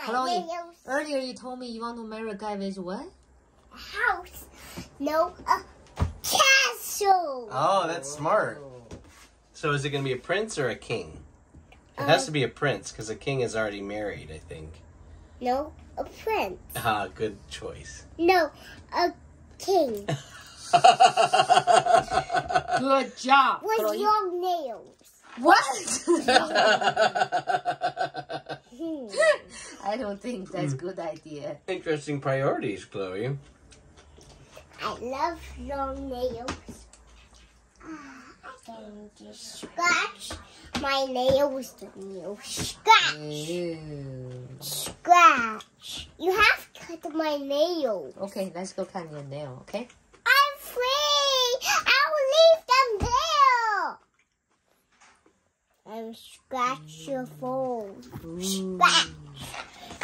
Chloe, earlier you told me you want to marry a guy with what? A house. No, a castle. Oh, that's smart. So is it going to be a prince or a king? It has to be a prince because a king is already married, I think. No, a prince. Ah, good choice. No, a king. Good job. With Chloe. long nails. What? I don't think that's a good idea. Interesting priorities, Chloe. I love long nails. I can just scratch my nails. The nail scratch. Ew. Scratch. You have to cut my nails. Okay, let's go cut your nail, okay? I'm free. I'll leave them there. And scratch your phone. Scratch.